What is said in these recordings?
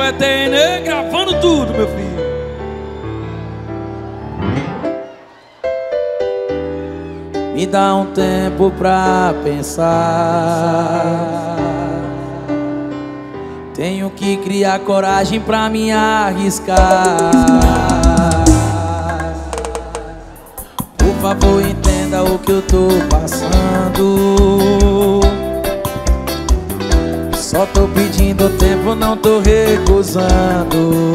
TN gravando tudo, meu filho. Me dá um tempo pra pensar. Tenho que criar coragem pra me arriscar. Por favor, entenda o que eu tô passando. Só tô pedindo tempo, não tô recusando.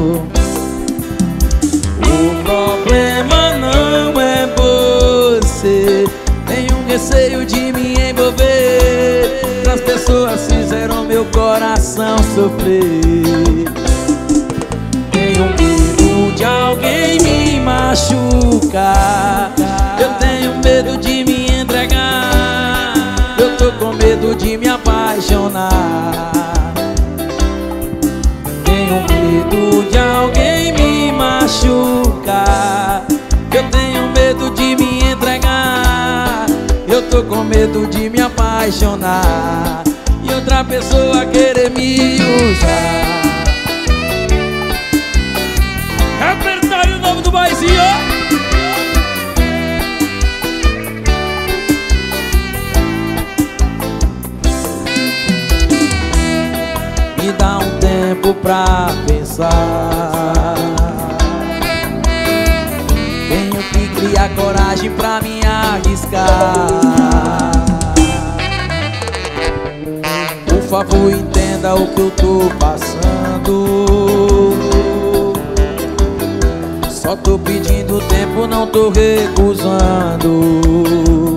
O problema não é você. Tenho receio de me envolver. As pessoas fizeram meu coração sofrer. Tenho medo de alguém me machucar. Eu tenho medo de me entregar. Eu tô com medo de me apaixonar. Tenho medo de alguém me machucar. Eu tenho medo de me entregar. Eu tô com medo de me apaixonar e outra pessoa querer me usar. Repertório novo do Baizinho. Me dá um tempo pra pensar. Tenho que criar coragem pra me arriscar. Por favor, entenda o que eu tô passando. Só tô pedindo tempo, não tô recusando.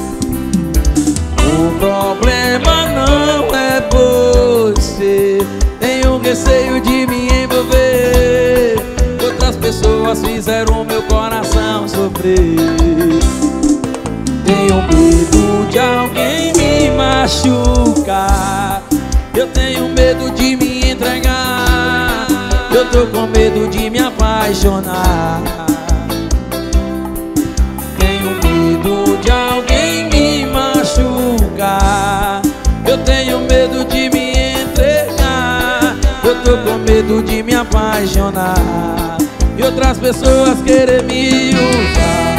O problema não é você. Tenho receio de me envolver. Outras pessoas fizeram meu coração sofrer. Tenho medo de alguém me machucar. Eu tenho medo de me entregar. Eu tô com medo de me apaixonar. Tenho medo de alguém me machucar. Eu tenho medo de me entregar. Eu tô com medo de me apaixonar e outras pessoas querer me usar.